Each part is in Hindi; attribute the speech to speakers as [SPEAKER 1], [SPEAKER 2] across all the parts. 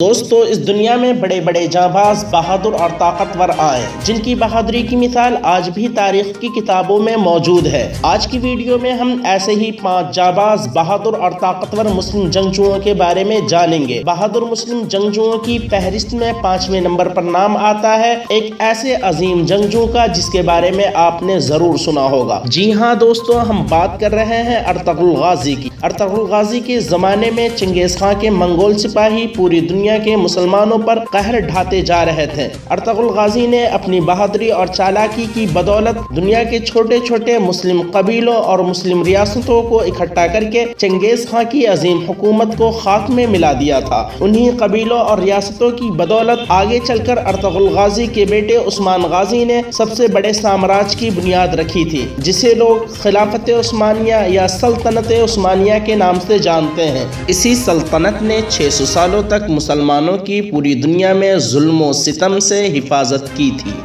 [SPEAKER 1] दोस्तों, इस दुनिया में बड़े बड़े जांबाज, बहादुर और ताकतवर आए, जिनकी बहादुरी की मिसाल आज भी तारीख की किताबों में मौजूद है। आज की वीडियो में हम ऐसे ही 5 जांबाज, बहादुर और ताकतवर मुस्लिम जंगजुओं के बारे में जानेंगे। बहादुर मुस्लिम जंगजुओं की फहरिस्त में 5वें नंबर पर नाम आता है एक ऐसे अजीम जंगजू का जिसके बारे में आपने जरूर सुना होगा। जी हाँ दोस्तों, हम बात कर रहे हैं अर्तुगरुल गाजी की। अर्तुगरुल गाजी के जमाने में चंगेज खां के मंगोल सिपाही पूरी दुनिया के मुसलमानों पर कहर ढाते जा रहे थे। अर्तुगरुल गाजी ने अपनी बहादुरी और चालाकी की बदौलत दुनिया के छोटे छोटे मुस्लिम कबीलों और मुस्लिम रियासतों को इकट्ठा करके चंगेज खां की अजीम हुकूमत को खाक में मिला दिया था। उन्हीं कबीलों और रियासतों की बदौलत आगे चलकर अर्तुगरुल गाजी के बेटे उस्मान गाजी ने सबसे बड़े साम्राज्य की बुनियाद रखी थी, जिसे लोग खिलाफत उस्मानिया या सल्तनत उस्मानिया के नाम से जानते हैं। इसी सल्तनत ने 600 सालों तक मुसलमानों की पूरी दुनिया में जुल्म और सितम से हिफाजत की थी।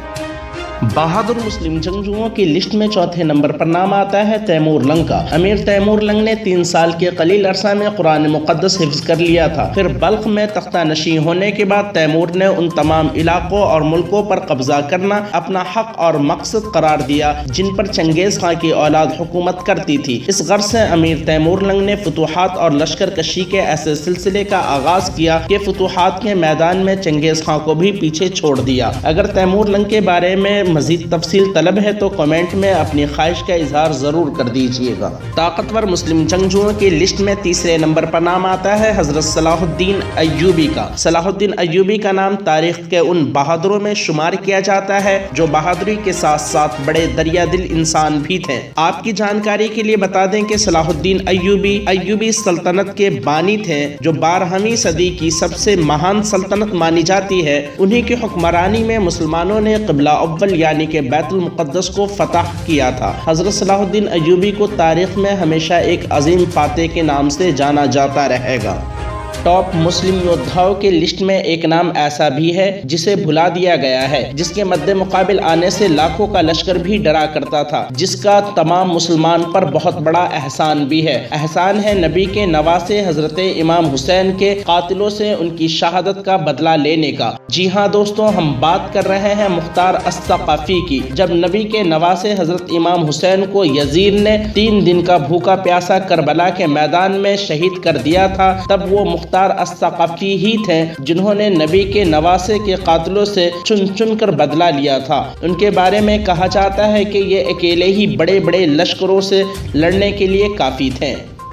[SPEAKER 1] बहादुर मुस्लिम जंगजुओं की लिस्ट में चौथे नंबर पर नाम आता है तैमूर लंग का। अमीर तैमूर लंग ने 3 साल के कलील अरसा में कुरान मुक़द्दस हिफ्ज़ कर लिया था। फिर बल्ख में तख्ता नशी होने के बाद तैमूर ने उन तमाम इलाकों और मुल्कों पर कब्जा करना अपना हक और मकसद करार दिया जिन पर चंगेज खां की औलाद हुकूमत करती थी। इस गर्ज से अमीर तैमूर लंग ने फुतूहात और लश्कर कशी के ऐसे सिलसिले का आगाज किया कि फुतूहात के मैदान में चंगेज खां को भी पीछे छोड़ दिया। अगर तैमूर लंग के बारे में मजीद तफसील तलब है तो कमेंट में अपनी ख्वाहिश का इजहार जरूर कर दीजिएगा। ताकतवर मुस्लिम जंगजुओं की लिस्ट में तीसरे नंबर पर नाम आता है हजरत सलाहुद्दीन अय्यूबी का। सलाहुद्दीन अय्यूबी का नाम तारीख के उन बहादुरों में शुमार किया जाता है जो बहादुरी के साथ साथ बड़े दरिया दिल इंसान भी थे। आपकी जानकारी के लिए बता दें कि सलाहुद्दीन अय्यूबी सल्तनत के बानी थे जो 12वीं सदी की सबसे महान सल्तनत मानी जाती है। उन्हीं की हुक्मरानी में मुसलमानों ने क़िबला अव्वल यानी कि बैतुल मुक़द्दस को फतह किया था। हजरत सलाहुद्दीन अय्यूबी को तारीख में हमेशा एक अजीम फातेह के नाम से जाना जाता रहेगा। टॉप मुस्लिम योद्धाओं के लिस्ट में एक नाम ऐसा भी है जिसे भुला दिया गया है, जिसके मद्दे मुकाबिल आने से लाखों का लश्कर भी डरा करता था, जिसका तमाम मुसलमान पर बहुत बड़ा एहसान भी है। एहसान है नबी के नवासे हजरत इमाम हुसैन के कातिलों से उनकी शहादत का बदला लेने का। जी हाँ दोस्तों, हम बात कर रहे हैं मुख्तार अस-सक़ाफ़ी की। जब नबी के नवासे हजरत इमाम हुसैन को यजीद ने 3 दिन का भूखा प्यासा करबला के मैदान में शहीद कर दिया था, तब वो मुख्तार अस-सक़ाफ़ी ही थे जिन्होंने नबी के नवासे के कातिलों से चुन चुन कर बदला लिया था। उनके बारे में कहा जाता है कि ये अकेले ही बड़े बड़े लश्करों से लड़ने के लिए काफ़ी थे।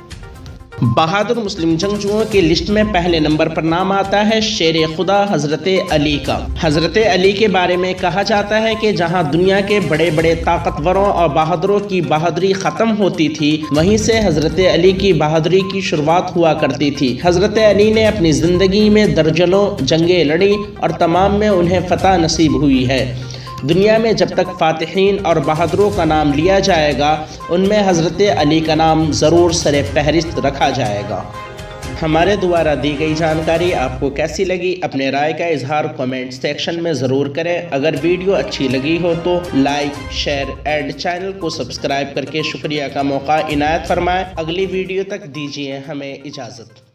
[SPEAKER 1] बहादुर मुस्लिम जंगजुओं की लिस्ट में पहले नंबर पर नाम आता है शेर खुदा हजरत अली का। हजरत अली के बारे में कहा जाता है कि जहां दुनिया के बड़े बड़े ताकतवरों और बहादुरों की बहादुरी खत्म होती थी, वहीं से हजरत अली की बहादुरी की शुरुआत हुआ करती थी। हजरत अली ने अपनी जिंदगी में दर्जनों जंगें लड़ी और तमाम में उन्हें फतह नसीब हुई है। दुनिया में जब तक फातिहीन और बहादुरों का नाम लिया जाएगा, उनमें हजरत अली का नाम ज़रूर सरे फहरिस्त रखा जाएगा। हमारे द्वारा दी गई जानकारी आपको कैसी लगी, अपने राय का इजहार कमेंट सेक्शन में ज़रूर करें। अगर वीडियो अच्छी लगी हो तो लाइक, शेयर एंड चैनल को सब्सक्राइब करके शुक्रिया का मौका इनायत फरमाएं। अगली वीडियो तक दीजिए हमें इजाज़त।